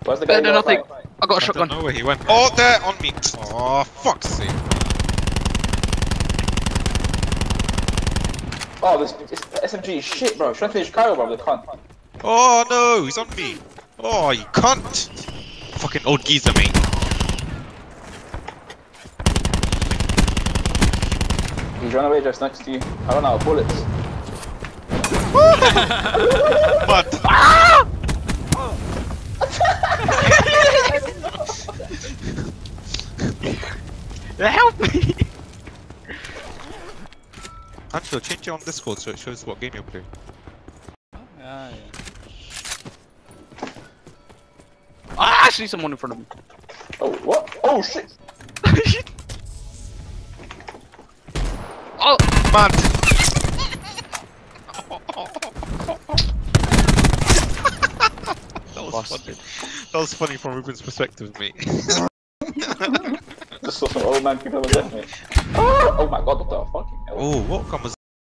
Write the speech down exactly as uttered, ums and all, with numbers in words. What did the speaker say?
Where's the guy? No, nothing. I got a shotgun. I don't know where he went. Oh, there on me. Oh, fuck's sake. Oh, this, this S M G is shit, bro. Should I finish Kyle, bro? They can't. Oh no, he's on me. Oh, you cunt. Fucking old geezer, mate. He's run away just next to you. I run out of bullets. Mud. Ah! Help me! Angelo, change it on Discord so it shows what game you're playing. Ah, yeah. Ah, I see someone in front of me. Oh, what? Oh, shit! Oh! Mad! That was funny. That was funny from Ruben's perspective, mate. Just saw some old man people on the left, mate. Oh, oh my god, what the fucking hell? Oh, what comes